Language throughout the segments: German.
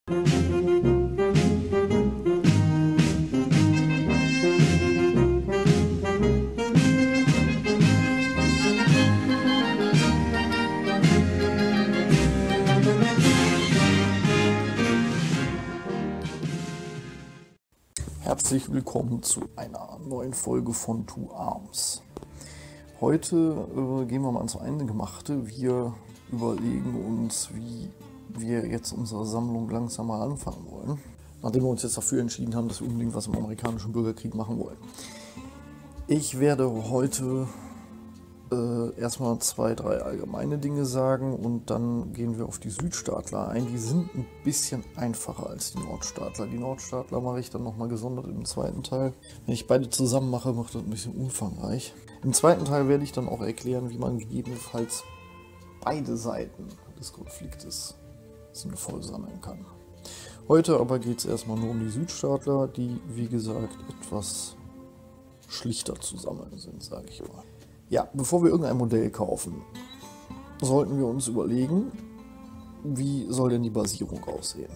Herzlich willkommen zu einer neuen Folge von Two Arms. Heute gehen wir mal ans Eingemachte. Wir überlegen uns, wie wir jetzt unsere Sammlung langsam mal anfangen wollen, nachdem wir uns jetzt dafür entschieden haben, dass wir unbedingt was im amerikanischen Bürgerkrieg machen wollen. Ich werde heute erstmal 2, 3 allgemeine Dinge sagen und dann gehen wir auf die Südstaatler ein. Die sind ein bisschen einfacher als die Nordstaatler. Die Nordstaatler mache ich dann nochmal gesondert im zweiten Teil. Wenn ich beide zusammen mache, macht das ein bisschen umfangreich. Im zweiten Teil werde ich dann auch erklären, wie man gegebenenfalls beide Seiten des Konfliktes sinnvoll sammeln kann. Heute aber geht es erstmal nur um die Südstaatler, die, wie gesagt, etwas schlichter zu sammeln sind, sage ich mal. Ja, bevor wir irgendein Modell kaufen, sollten wir uns überlegen, wie soll denn die Basierung aussehen.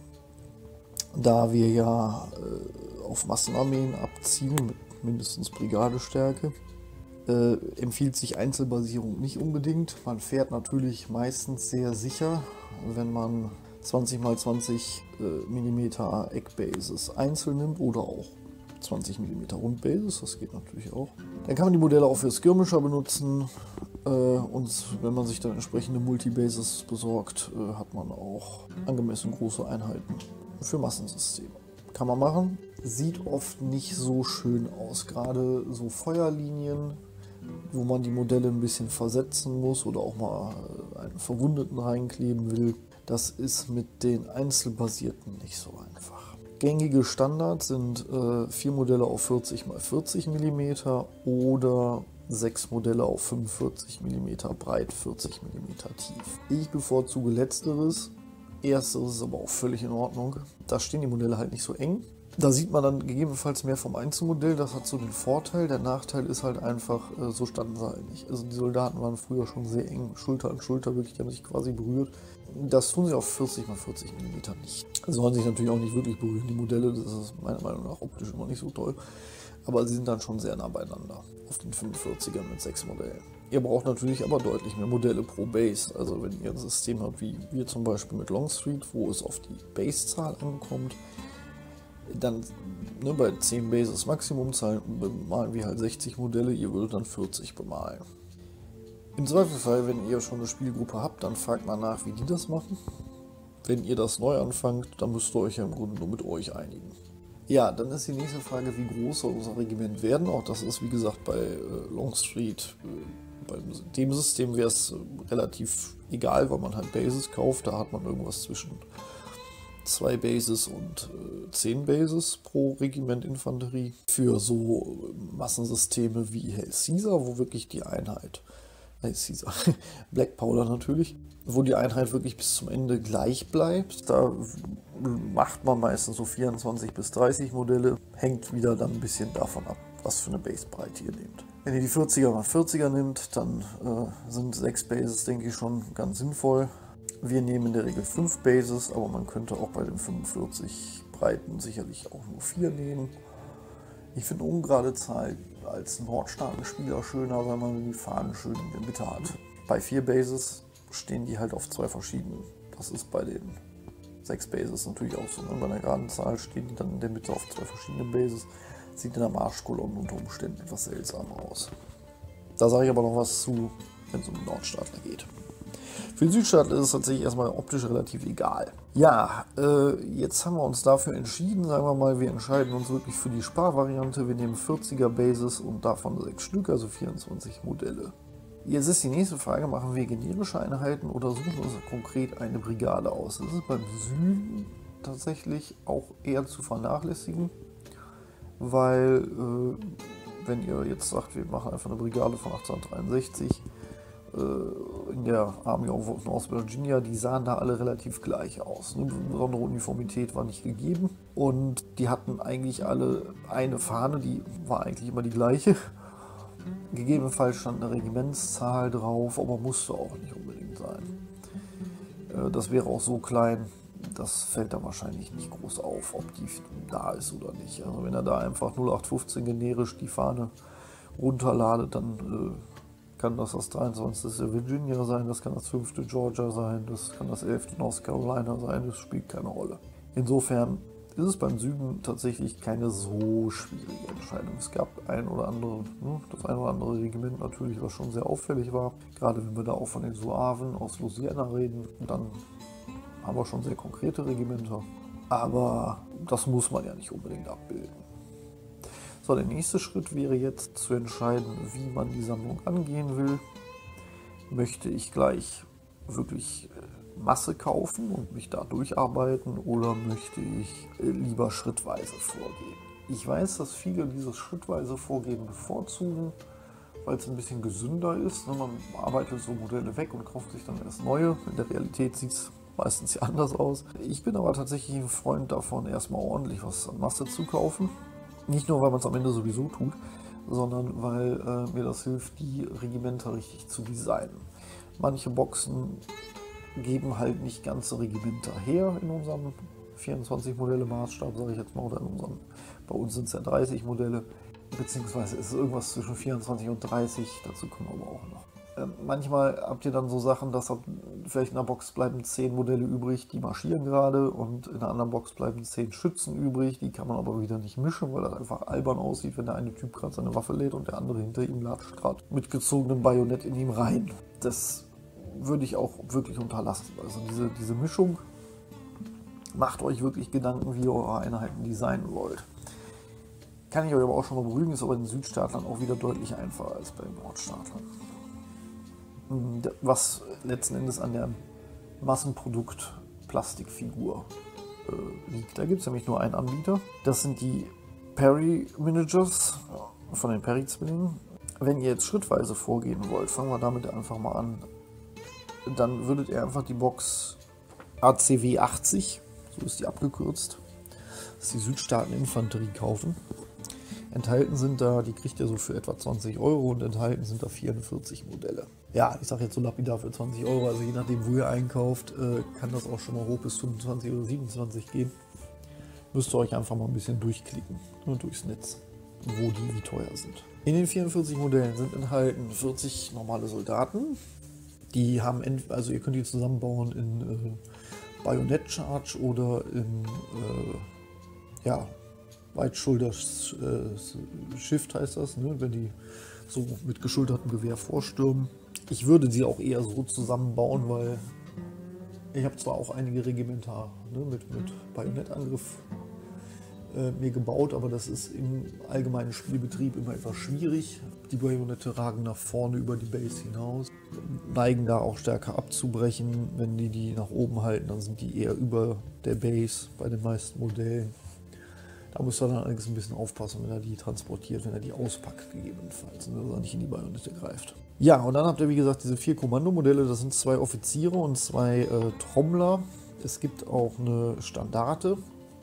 Da wir ja auf Massenarmeen abzielen mit mindestens Brigadestärke, empfiehlt sich Einzelbasierung nicht unbedingt. Man fährt natürlich meistens sehr sicher, wenn man 20x20 mm Eckbases einzeln nimmt oder auch 20 mm Rundbases, das geht natürlich auch. Dann kann man die Modelle auch für Skirmisher benutzen und wenn man sich dann entsprechende Multibases besorgt, hat man auch angemessen große Einheiten für Massensysteme. Kann man machen, sieht oft nicht so schön aus, gerade so Feuerlinien, wo man die Modelle ein bisschen versetzen muss oder auch mal einen Verwundeten reinkleben will. Das ist mit den Einzelbasierten nicht so einfach. Gängige Standards sind 4 Modelle auf 40x40 mm oder 6 Modelle auf 45 mm breit, 40 mm tief. Ich bevorzuge letzteres, ersteres ist aber auch völlig in Ordnung. Da stehen die Modelle halt nicht so eng. Da sieht man dann gegebenenfalls mehr vom Einzelmodell, das hat so den Vorteil. Der Nachteil ist halt einfach, so standen sie halt nicht. Also die Soldaten waren früher schon sehr eng, Schulter an Schulter, wirklich, die haben sich quasi berührt. Das tun sie auf 40x40 mm nicht. Sollen sich natürlich auch nicht wirklich berühren, die Modelle, das ist meiner Meinung nach optisch immer nicht so toll. Aber sie sind dann schon sehr nah beieinander, auf den 45ern mit 6 Modellen. Ihr braucht natürlich aber deutlich mehr Modelle pro Base. Also wenn ihr ein System habt, wie wir zum Beispiel mit Longstreet, wo es auf die Base-Zahl ankommt, dann bei 10 Bases Maximumzahl bemalen wir halt 60 Modelle, ihr würdet dann 40 bemalen. Im Zweifelsfall, wenn ihr schon eine Spielgruppe habt, dann fragt mal nach, wie die das machen. Wenn ihr das neu anfangt, dann müsst ihr euch ja im Grunde nur mit euch einigen. Ja, dann ist die nächste Frage, wie groß soll unser Regiment werden? Auch das ist, wie gesagt, bei Longstreet, bei dem System wäre es relativ egal, weil man halt Bases kauft. Da hat man irgendwas zwischen 2 Bases und 10 Bases pro Regiment Infanterie. Für so Massensysteme wie Hail Caesar, wo wirklich die Einheit, Black Powder natürlich, wo die Einheit wirklich bis zum Ende gleich bleibt. Da macht man meistens so 24 bis 30 Modelle, hängt wieder dann ein bisschen davon ab, was für eine Basebreite ihr nehmt. Wenn ihr die 40er nehmt, dann sind 6 Bases, denke ich, schon ganz sinnvoll. Wir nehmen in der Regel 5 Bases, aber man könnte auch bei den 45 Breiten sicherlich auch nur 4 nehmen. Ich finde ungerade Zahl als Nordstaatenspieler schöner, weil man die Fahnen schön in der Mitte hat. Bei 4 Bases stehen die halt auf 2 verschiedenen. Das ist bei den 6 Bases natürlich auch so. Ne? Bei einer geraden Zahl stehen die dann in der Mitte auf 2 verschiedenen Bases. Sieht in der Marschkolonne unter Umständen etwas seltsam aus. Da sage ich aber noch was zu, wenn es um den Nordstaatler geht. Für die Südstaatler ist es tatsächlich erstmal optisch relativ egal. Ja, jetzt haben wir uns dafür entschieden, sagen wir mal, wir entscheiden uns wirklich für die Sparvariante. Wir nehmen 40er Bases und davon 6 Stück, also 24 Modelle. Jetzt ist die nächste Frage, machen wir generische Einheiten oder suchen wir uns konkret eine Brigade aus? Das ist beim Süden tatsächlich auch eher zu vernachlässigen, weil wenn ihr jetzt sagt, wir machen einfach eine Brigade von 1863, in der Army of North Virginia, die sahen da alle relativ gleich aus. Eine besondere Uniformität war nicht gegeben und die hatten eigentlich alle eine Fahne, die war eigentlich immer die gleiche. Gegebenenfalls stand eine Regimentszahl drauf, aber musste auch nicht unbedingt sein. Das wäre auch so klein, das fällt da wahrscheinlich nicht groß auf, ob die da ist oder nicht. Also wenn er da einfach 0815 generisch die Fahne runterladet, dann kann das 23. Virginia sein, das kann das 5. Georgia sein, das kann das 11. North Carolina sein, das spielt keine Rolle. Insofern ist es beim Süden tatsächlich keine so schwierige Entscheidung. Es gab das ein oder andere Regiment natürlich, was schon sehr auffällig war. Gerade wenn wir da auch von den Suaven aus Louisiana reden, dann haben wir schon sehr konkrete Regimenter. Aber das muss man ja nicht unbedingt abbilden. So, der nächste Schritt wäre jetzt zu entscheiden, wie man die Sammlung angehen will. Möchte ich gleich wirklich Masse kaufen und mich da durcharbeiten oder möchte ich lieber schrittweise vorgehen? Ich weiß, dass viele dieses schrittweise Vorgehen bevorzugen, weil es ein bisschen gesünder ist. Man arbeitet so Modelle weg und kauft sich dann erst neue. In der Realität sieht es meistens ja anders aus. Ich bin aber tatsächlich ein Freund davon, erstmal ordentlich was an Masse zu kaufen. Nicht nur, weil man es am Ende sowieso tut, sondern weil mir das hilft, die Regimenter richtig zu designen. Manche Boxen geben halt nicht ganze Regimenter her in unserem 24 Modelle Maßstab, sage ich jetzt mal, oder bei uns sind es ja 30 Modelle, beziehungsweise ist es irgendwas zwischen 24 und 30, dazu kommen wir aber auch noch. Manchmal habt ihr dann so Sachen, dass vielleicht in einer Box bleiben 10 Modelle übrig, die marschieren gerade, und in einer anderen Box bleiben 10 Schützen übrig, die kann man aber wieder nicht mischen, weil das einfach albern aussieht, wenn der eine Typ gerade seine Waffe lädt und der andere hinter ihm latscht gerade mit gezogenem Bajonett in ihm rein. Das würde ich auch wirklich unterlassen. Also diese Mischung, macht euch wirklich Gedanken, wie ihr eure Einheiten designen wollt. Kann ich euch aber auch schon mal beruhigen, ist aber in den Südstaatlern auch wieder deutlich einfacher als bei den Nordstaatlern. Was letzten Endes an der Massenprodukt-Plastikfigur liegt. Da gibt es nämlich nur einen Anbieter. Das sind die Perry Miniatures von den Perry-Zwillingen. Wenn ihr jetzt schrittweise vorgehen wollt, fangen wir damit einfach mal an. Dann würdet ihr einfach die Box ACW 80, so ist die abgekürzt, das ist die Südstaaten-Infanterie, kaufen. Enthalten sind da, die kriegt ihr so für etwa 20 Euro, und enthalten sind da 44 Modelle. Ja, ich sage jetzt so lapidar für 20 Euro, also je nachdem, wo ihr einkauft, kann das auch schon mal hoch bis 25 oder 27 gehen. Müsst ihr euch einfach mal ein bisschen durchklicken, durchs Netz, wo die wie teuer sind. In den 44 Modellen sind enthalten 40 normale Soldaten. Die haben, also ihr könnt die zusammenbauen in Bayonet Charge oder in Wide Shoulder Shift heißt das, ne? Wenn die so mit geschultertem Gewehr vorstürmen. Ich würde sie auch eher so zusammenbauen, weil ich habe zwar auch einige Regimenter mit Bajonettangriff mir gebaut, aber das ist im allgemeinen Spielbetrieb immer etwas schwierig. Die Bajonette ragen nach vorne über die Base hinaus, neigen da auch stärker abzubrechen. Wenn die nach oben halten, dann sind die eher über der Base bei den meisten Modellen. Da müsst ihr dann allerdings ein bisschen aufpassen, wenn er die transportiert, wenn er die auspackt gegebenenfalls, dass er nicht in die Bajonette greift. Ja, und dann habt ihr wie gesagt diese 4 Kommandomodelle, das sind 2 Offiziere und 2 Trommler. Es gibt auch eine Standarte,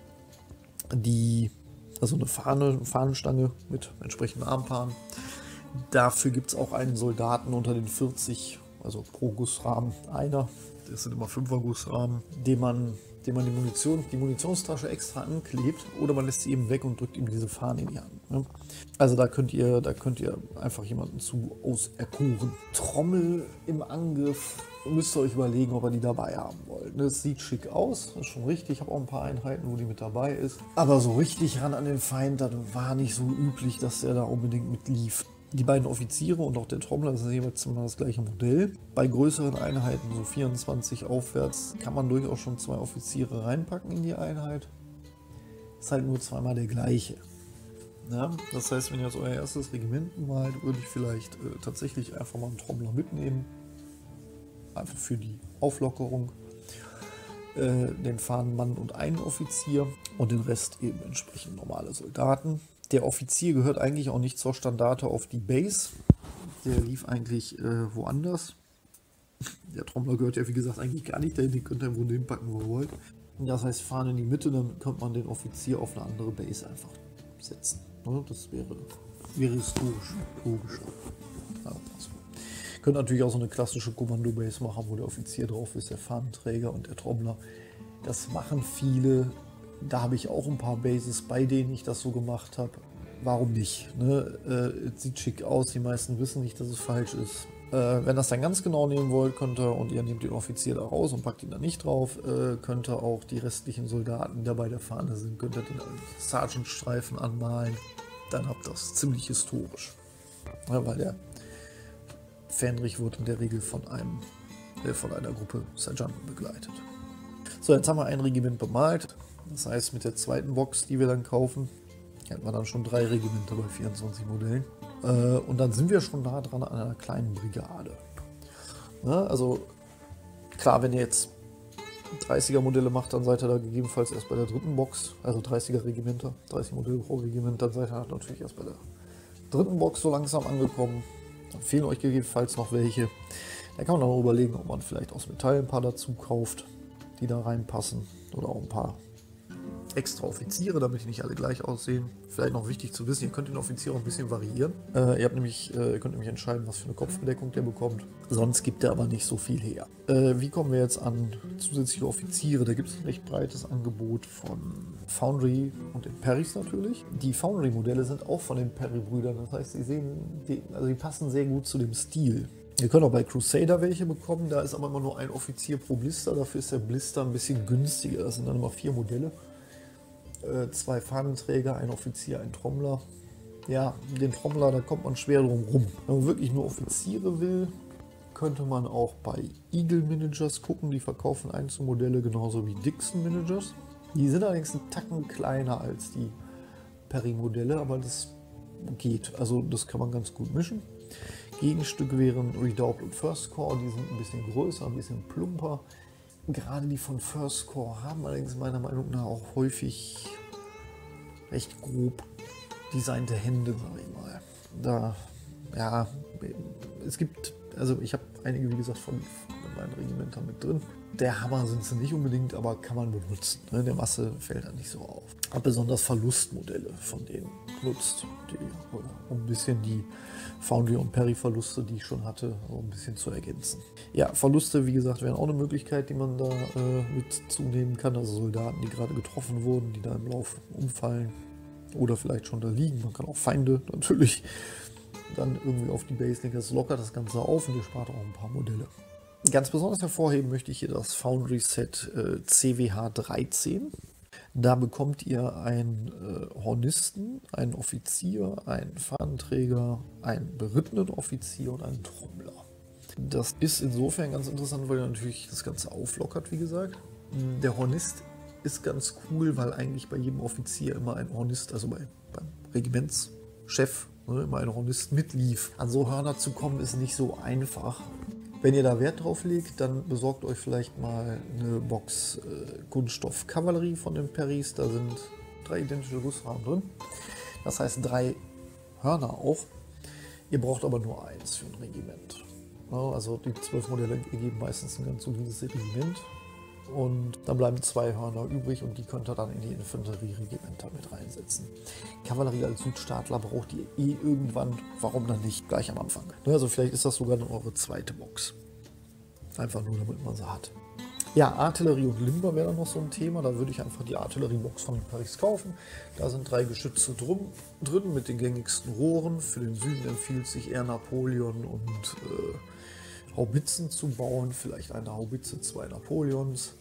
also eine Fahnenstange mit entsprechendem Armpaaren. Dafür gibt es auch einen Soldaten unter den 40, also pro Gussrahmen einer. Das sind immer 5er Gussrahmen, dem man die Munitionstasche extra anklebt, oder man lässt sie eben weg und drückt ihm diese Fahne in die Hand. Ne? Also da könnt ihr einfach jemanden zu auserkoren. Trommel im Angriff, müsst ihr euch überlegen, ob ihr die dabei haben wollt. Das sieht schick aus, das ist schon richtig. Ich habe auch ein paar Einheiten, wo die mit dabei ist. Aber so richtig ran an den Feind, das war nicht so üblich, dass der da unbedingt mitlief. Die beiden Offiziere und auch der Trommler, das ist jeweils immer das gleiche Modell. Bei größeren Einheiten, so 24 aufwärts, kann man durchaus schon 2 Offiziere reinpacken in die Einheit. Ist halt nur zweimal der gleiche. Ja, das heißt, wenn ihr jetzt euer erstes Regiment malt, würde ich vielleicht tatsächlich einfach mal einen Trommler mitnehmen. Einfach für die Auflockerung. Den Fahnenmann und einen Offizier und den Rest eben entsprechend normale Soldaten. Der Offizier gehört eigentlich auch nicht zur Standarte auf die Base. Der lief eigentlich woanders. Der Trommler gehört ja wie gesagt eigentlich gar nicht dahin. Den könnt ihr im Grunde hinpacken, wo ihr wollt. Das heißt, Fahne in die Mitte, dann könnte man den Offizier auf eine andere Base einfach setzen. Das wäre historisch logischer. Könnt natürlich auch so eine klassische Kommando-Base machen, wo der Offizier drauf ist, der Fahnenträger und der Trommler Das machen viele. Da habe ich auch ein paar Bases, bei denen ich das so gemacht habe. Warum nicht? Ne? Es sieht schick aus, die meisten wissen nicht, dass es falsch ist. Wenn das dann ganz genau nehmen wollt, könnt ihr, und ihr nehmt den Offizier da raus und packt ihn da nicht drauf, könnt ihr auch die restlichen Soldaten, die da bei der Fahne sind, könnt ihr den Sergeant-Streifen anmalen. Dann habt ihr das ziemlich historisch. Ja, weil der Fähnrich wird in der Regel von einer Gruppe Sergeanten begleitet. So, jetzt haben wir ein Regiment bemalt. Das heißt, mit der zweiten Box, die wir dann kaufen, hätten wir dann schon 3 Regimenter bei 24 Modellen. Und dann sind wir schon nah dran an einer kleinen Brigade. Ne? Also klar, wenn ihr jetzt 30er Modelle macht, dann seid ihr da gegebenenfalls erst bei der dritten Box, also 30er Regimenter, 30 Modelle pro Regiment, dann seid ihr natürlich erst bei der dritten Box so langsam angekommen. Dann fehlen euch gegebenenfalls noch welche. Da kann man dann überlegen, ob man vielleicht aus Metall ein paar dazu kauft, die da reinpassen, oder auch ein paar extra Offiziere, damit die nicht alle gleich aussehen. Vielleicht noch wichtig zu wissen, ihr könnt den Offizier auch ein bisschen variieren. Ihr könnt nämlich entscheiden, was für eine Kopfbedeckung der bekommt. Sonst gibt er aber nicht so viel her. Wie kommen wir jetzt an zusätzliche Offiziere? Da gibt es ein recht breites Angebot von Foundry und den Perrys natürlich. Die Foundry-Modelle sind auch von den Perry-Brüdern. Das heißt, die passen sehr gut zu dem Stil. Ihr könnt auch bei Crusader welche bekommen. Da ist aber immer nur ein Offizier pro Blister. Dafür ist der Blister ein bisschen günstiger. Das sind dann immer 4 Modelle. 2 Fahnenträger, ein Offizier, ein Trommler. Ja, den Trommler, da kommt man schwer drum rum. Wenn man wirklich nur Offiziere will, könnte man auch bei Eagle Managers gucken. Die verkaufen Einzelmodelle genauso wie Dixon Managers. Die sind allerdings einen Tacken kleiner als die Perry-Modelle, aber das geht. Also das kann man ganz gut mischen. Gegenstücke wären Redoubt und First Corps. Die sind ein bisschen größer, ein bisschen plumper. Gerade die von First Corps haben allerdings meiner Meinung nach auch häufig recht grob designte Hände, sage ich mal. Ich habe einige, wie gesagt, von meinen Regimentern mit drin. Der Hammer sind sie nicht unbedingt, aber kann man benutzen. In der Masse fällt er nicht so auf. Habe besonders Verlustmodelle von denen genutzt, um ein bisschen die Foundry und Perry Verluste, die ich schon hatte, so ein bisschen zu ergänzen. Ja, Verluste, wie gesagt, wären auch eine Möglichkeit, die man da mit zunehmen kann. Also Soldaten, die gerade getroffen wurden, die da im Lauf umfallen oder vielleicht schon da liegen. Man kann auch Feinde natürlich dann irgendwie auf die Base legen. Das lockert das Ganze auf und ihr spart auch ein paar Modelle. Ganz besonders hervorheben möchte ich hier das Foundry Set CWH 13. Da bekommt ihr einen Hornisten, einen Offizier, einen Fahnenträger, einen berittenen Offizier und einen Trommler. Das ist insofern ganz interessant, weil er natürlich das Ganze auflockert, wie gesagt. Der Hornist ist ganz cool, weil eigentlich bei jedem Offizier immer ein Hornist, also beim Regimentschef, immer ein Hornist mitlief. An so Hörner zu kommen ist nicht so einfach. Wenn ihr da Wert drauf legt, dann besorgt euch vielleicht mal eine Box Kunststoff-Kavallerie von den Perrys. Da sind 3 identische Gussrahmen drin. Das heißt 3 Hörner auch. Ihr braucht aber nur 1 für ein Regiment. Also die 12 Modelle ergeben meistens ein ganz solides Regiment. Und dann bleiben 2 Hörner übrig und die könnt ihr dann in die Infanterieregimenter mit reinsetzen. Kavallerie als Südstaatler braucht ihr irgendwann, warum dann nicht gleich am Anfang? Also vielleicht ist das sogar dann eure zweite Box. Einfach nur, damit man sie hat. Ja, Artillerie und Limber wäre dann noch so ein Thema. Da würde ich einfach die Artilleriebox von Paris kaufen. Da sind 3 Geschütze drin mit den gängigsten Rohren. Für den Süden empfiehlt sich eher Napoleon und Haubitzen zu bauen. Vielleicht eine Haubitze, 2 Napoleons.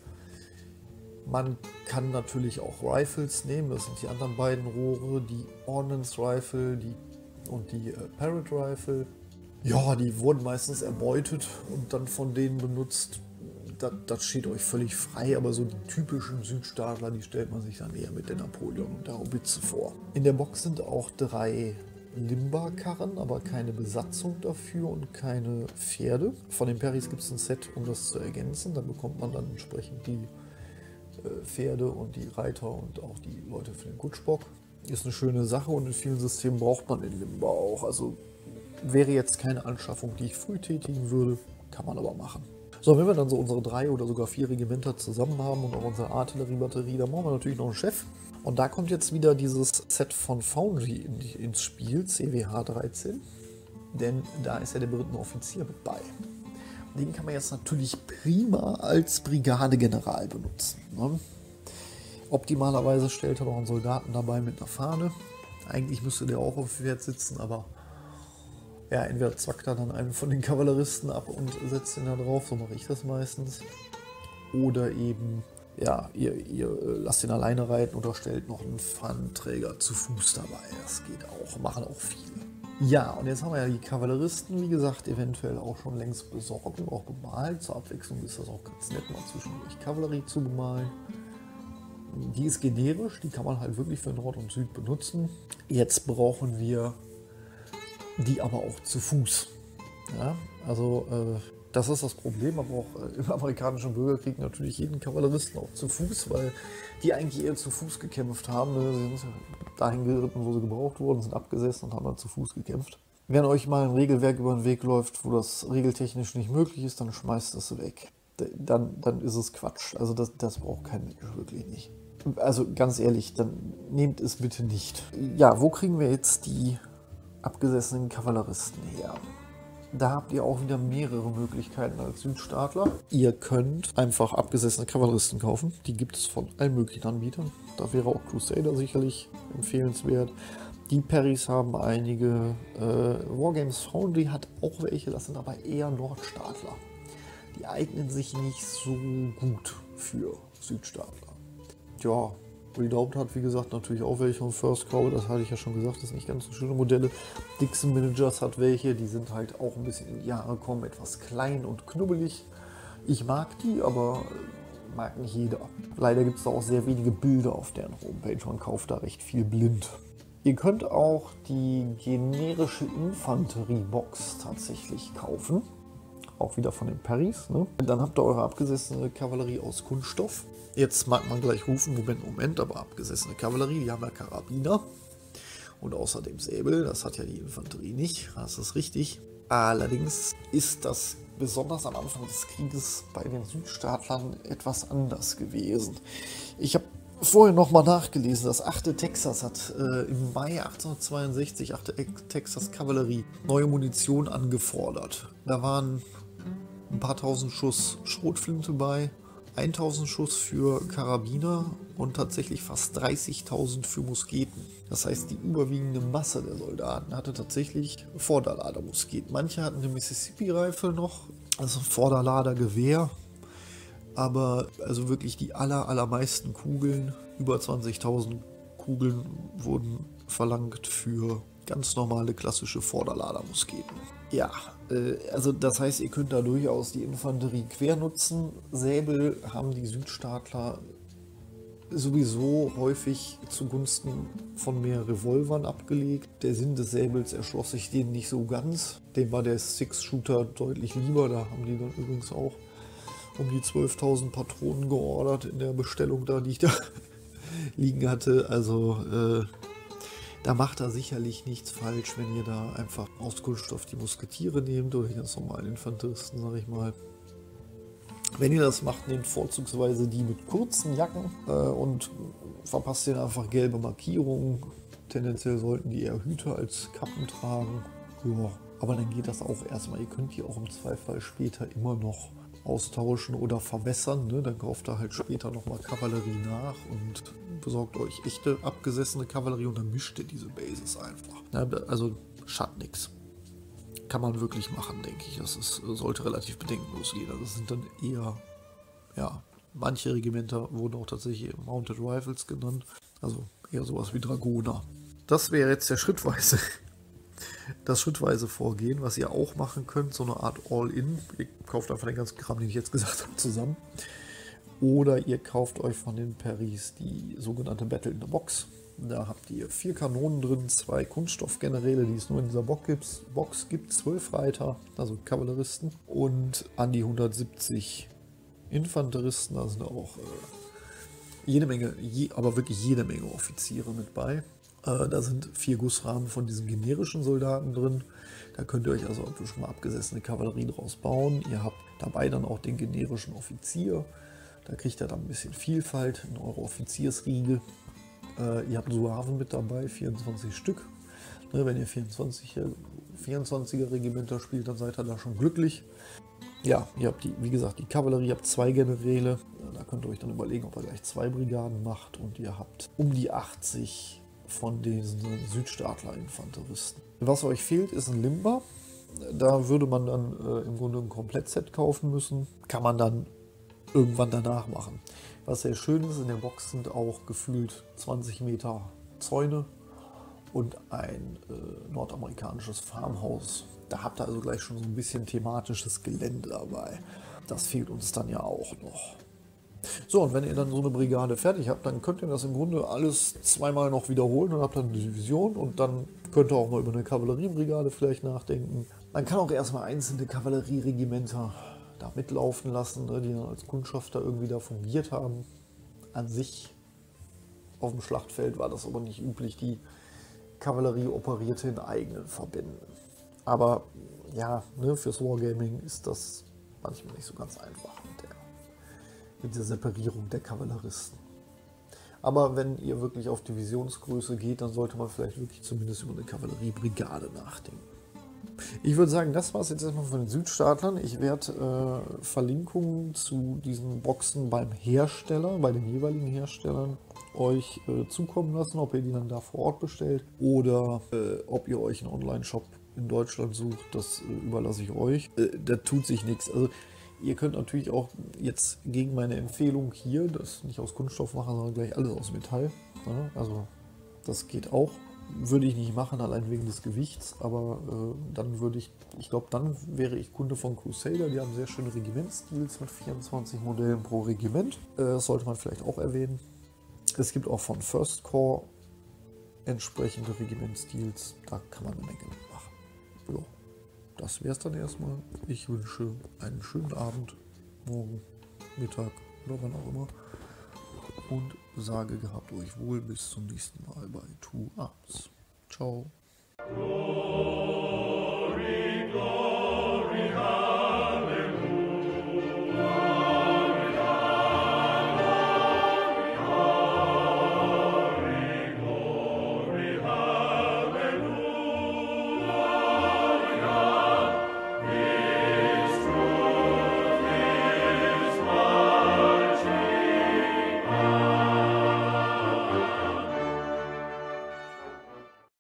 Man kann natürlich auch Rifles nehmen, das sind die anderen beiden Rohre, die Ordnance Rifle und die Parrot Rifle. Ja, die wurden meistens erbeutet und dann von denen benutzt. Das steht euch völlig frei, aber so die typischen Südstaatler, die stellt man sich dann eher mit der Napoleon und der Haubitze vor. In der Box sind auch 3 Limba-Karren, aber keine Besatzung dafür und keine Pferde. Von den Perrys gibt es ein Set, um das zu ergänzen. Da bekommt man dann entsprechend die Pferde und die Reiter und auch die Leute für den Kutschbock. Ist eine schöne Sache und in vielen Systemen braucht man den Limba auch. Also wäre jetzt keine Anschaffung, die ich früh tätigen würde, kann man aber machen. So, wenn wir dann so unsere 3 oder sogar 4 Regimenter zusammen haben und auch unsere Artilleriebatterie, dann brauchen wir natürlich noch einen Chef. Und da kommt jetzt wieder dieses Set von Foundry ins Spiel, CWH 13. Denn da ist ja der berittene Offizier mit bei. Den kann man jetzt natürlich prima als Brigadegeneral benutzen. Ne? Optimalerweise stellt er noch einen Soldaten dabei mit einer Fahne. Eigentlich müsste der auch auf dem Pferd sitzen, aber ja, entweder zwackt er dann einen von den Kavalleristen ab und setzt ihn da drauf, so mache ich das meistens. Oder eben, ja, ihr lasst ihn alleine reiten oder stellt noch einen Fahnenträger zu Fuß dabei. Das geht auch, machen auch viele. Ja, und jetzt haben wir ja die Kavalleristen, wie gesagt, eventuell auch schon längst besorgt und auch bemalt. Zur Abwechslung ist das auch ganz nett, mal zwischendurch Kavallerie zu bemalen. Die ist generisch, die kann man halt wirklich für Nord und Süd benutzen. Jetzt brauchen wir die aber auch zu Fuß. Ja, also das ist das Problem, man braucht im amerikanischen Bürgerkrieg natürlich jeden Kavalleristen auch zu Fuß, weil die eigentlich eher zu Fuß gekämpft haben. Ne? Sie sind dahin geritten, wo sie gebraucht wurden, sind abgesessen und haben dann zu Fuß gekämpft. Wenn euch mal ein Regelwerk über den Weg läuft, wo das regeltechnisch nicht möglich ist, dann schmeißt es weg. Dann ist es Quatsch. Also das braucht kein Mensch, wirklich nicht. Also ganz ehrlich, dann nehmt es bitte nicht. Ja, wo kriegen wir jetzt die abgesessenen Kavalleristen her? Da habt ihr auch wieder mehrere Möglichkeiten als Südstaatler. Ihr könnt einfach abgesessene Kavalleristen kaufen. Die gibt es von allen möglichen Anbietern. Da wäre auch Crusader sicherlich empfehlenswert. Die Perrys haben einige. Wargames Foundry hat auch welche, das sind aber eher Nordstaatler. Die eignen sich nicht so gut für Südstaatler. Ja, Redoubt hat wie gesagt natürlich auch welche und First Call, das hatte ich ja schon gesagt, das sind nicht ganz so schöne Modelle. Dixon Managers hat welche, die sind halt auch ein bisschen in die Jahre gekommen, etwas klein und knubbelig. Ich mag die, aber mag nicht jeder. Leider gibt es da auch sehr wenige Bilder auf deren Homepage, man kauft da recht viel blind. Ihr könnt auch die generische Infanteriebox tatsächlich kaufen. Auch wieder von den Perrys. Ne? Dann habt ihr eure abgesessene Kavallerie aus Kunststoff. Jetzt mag man gleich rufen, Moment, aber abgesessene Kavallerie, die haben ja Karabiner. Und außerdem Säbel, das hat ja die Infanterie nicht, das ist richtig. Allerdings ist das besonders am Anfang des Krieges bei den Südstaatlern etwas anders gewesen. Ich habe vorher nochmal nachgelesen, das 8. Texas hat im Mai 1862, 8. Texas Kavallerie, neue Munition angefordert. Da waren ein paar tausend Schuss Schrotflinte bei, 1000 Schuss für Karabiner und tatsächlich fast 30.000 für Musketen. Das heißt, die überwiegende Masse der Soldaten hatte tatsächlich Vorderladermusketen. Manche hatten eine Mississippi-Rifle noch, also Vorderladergewehr, aber also wirklich die allermeisten Kugeln, über 20.000 Kugeln wurden verlangt für ganz normale klassische Vorderladermusketen. Ja, also das heißt, ihr könnt da durchaus die Infanterie quer nutzen. Säbel haben die Südstaatler sowieso häufig zugunsten von mehr Revolvern abgelegt. Der Sinn des Säbels erschloss sich denen nicht so ganz. Dem war der Six-Shooter deutlich lieber. Da haben die dann übrigens auch um die 12.000 Patronen geordert in der Bestellung da, die ich da liegen hatte. Also da macht er sicherlich nichts falsch, wenn ihr da einfach aus Kunststoff die Musketiere nehmt oder die ganz normalen Infanteristen, sag ich mal. Wenn ihr das macht, nehmt vorzugsweise die mit kurzen Jacken und verpasst denen einfach gelbe Markierungen. Tendenziell sollten die eher Hüte als Kappen tragen. Ja, aber dann geht das auch erstmal. Ihr könnt die auch im Zweifel später immer noch austauschen oder verwässern. Ne? Dann kauft ihr halt später nochmal Kavallerie nach und besorgt euch echte abgesessene Kavallerie und dann mischt ihr diese Bases einfach. Ja, also schadet nichts. Kann man wirklich machen, denke ich. Das sollte relativ bedenkenlos gehen. Also das sind dann eher, ja, manche Regimenter wurden auch tatsächlich Mounted Rifles genannt. Also eher sowas wie Dragoner. Das wäre jetzt das schrittweise Vorgehen, was ihr auch machen könnt, so eine Art All-In. Ihr kauft einfach den ganzen Kram, den ich jetzt gesagt habe, zusammen. Oder ihr kauft euch von den Perrys die sogenannte Battle in the Box. Da habt ihr 4 Kanonen drin, 2 Kunststoffgeneräle, die es nur in dieser Box gibt, 12 Reiter, also Kavalleristen und an die 170 Infanteristen. Da sind auch jede Menge, aber wirklich jede Menge Offiziere mit bei. Da sind 4 Gussrahmen von diesen generischen Soldaten drin. Da könnt ihr euch also schon mal abgesessene Kavallerie draus bauen. Ihr habt dabei dann auch den generischen Offizier. Da kriegt ihr dann ein bisschen Vielfalt in eure Offiziersriege. Ihr habt Suaven mit dabei, 24 Stück. Ne, wenn ihr 24er Regimenter spielt, dann seid ihr da schon glücklich. Ja, ihr habt wie gesagt, die Kavallerie, ihr habt 2 Generäle. Da könnt ihr euch dann überlegen, ob ihr gleich 2 Brigaden macht. Und ihr habt um die 80 von diesen Südstaatler-Infanteristen. Was euch fehlt, ist ein Limber. Da würde man dann im Grunde ein Komplettset kaufen müssen. Kann man dann irgendwann danach machen. Was sehr schön ist, in der Box sind auch gefühlt 20 Meter Zäune und ein nordamerikanisches Farmhaus. Da habt ihr also gleich schon so ein bisschen thematisches Gelände dabei. Das fehlt uns dann ja auch noch. So, und wenn ihr dann so eine Brigade fertig habt, dann könnt ihr das im Grunde alles zweimal noch wiederholen und habt dann eine Division und dann könnt ihr auch mal über eine Kavalleriebrigade vielleicht nachdenken. Man kann auch erstmal einzelne Kavallerieregimenter da mitlaufen lassen, ne, die dann als Kundschafter irgendwie da fungiert haben. An sich auf dem Schlachtfeld war das aber nicht üblich. Die Kavallerie operierte in eigenen Verbänden. Aber ja, ne, fürs Wargaming ist das manchmal nicht so ganz einfach mit der Separierung der Kavalleristen. Aber wenn ihr wirklich auf Divisionsgröße geht, dann sollte man vielleicht wirklich zumindest über eine Kavalleriebrigade nachdenken. Ich würde sagen, das war es jetzt erstmal von den Südstaatlern. Ich werde Verlinkungen zu diesen Boxen beim Hersteller, bei den jeweiligen Herstellern, euch zukommen lassen, ob ihr die dann da vor Ort bestellt oder ob ihr euch einen Online-Shop in Deutschland sucht. Das überlasse ich euch. Da tut sich nichts. Also ihr könnt natürlich auch jetzt gegen meine Empfehlung hier, das nicht aus Kunststoff machen, sondern gleich alles aus Metall. Ja, also das geht auch. Würde ich nicht machen, allein wegen des Gewichts, aber dann würde ich glaube, dann wäre ich Kunde von Crusader. Die haben sehr schöne Regimentstils mit 24 Modellen pro Regiment. Das sollte man vielleicht auch erwähnen. Es gibt auch von First Corps entsprechende Regimentstils. Da kann man eine Menge mitmachen. Ja, das wäre es dann erstmal. Ich wünsche einen schönen Abend, morgen, Mittag oder wann auch immer. Und sage, gehabt euch wohl, bis zum nächsten Mal bei Two Arms. Ciao. Glory, glory.